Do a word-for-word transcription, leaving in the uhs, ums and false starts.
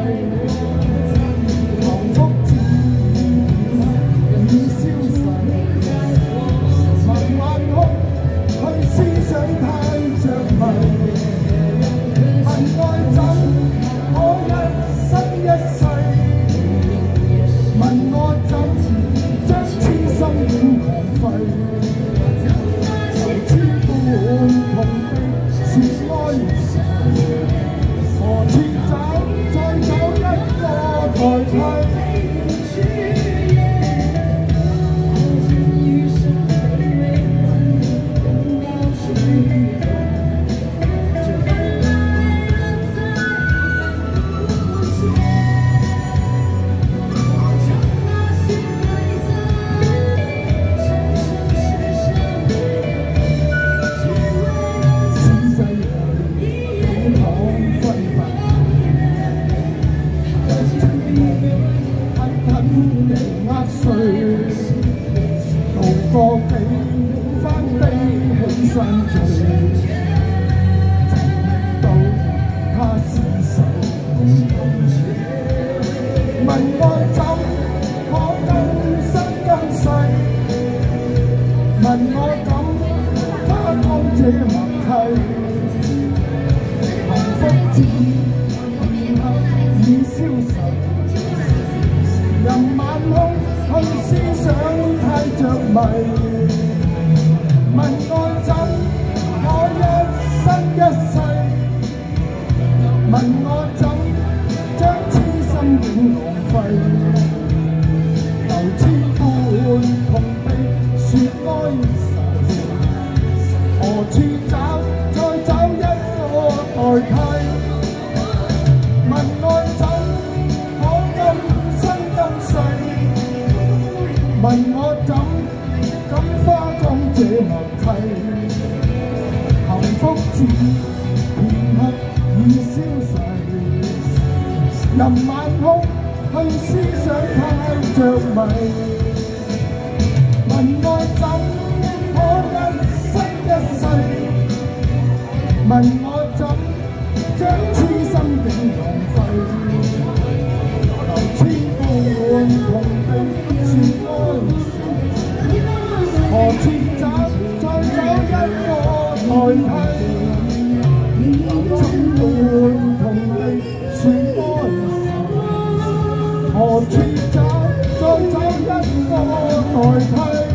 幸福自然已消逝，慢慢哭，去思想太着迷。問愛怎可一生一世？問我怎將痴心戀浪費？由千般痛悲是哀愁，何處找再找一個代替？個幾番悲喜相隨，直到他廝守。問愛怎可今生今世？問我怎花光這默契？幸福自已消逝，任晚空去思想太着迷。問愛怎可一生一世？問我怎將痴心戀浪費？由千般痛悲說哀愁，何處找再找一個代替？問愛怎可今生今世？問我怎敢花光這默契？幸福自片刻已消逝，任晚空去思想太着迷。問愛怎可一生一世？問我怎將痴心戀浪費？由千般痛悲說哀愁，何處找再找一個代替？由千般痛悲說哀愁，何處找再找一個代替？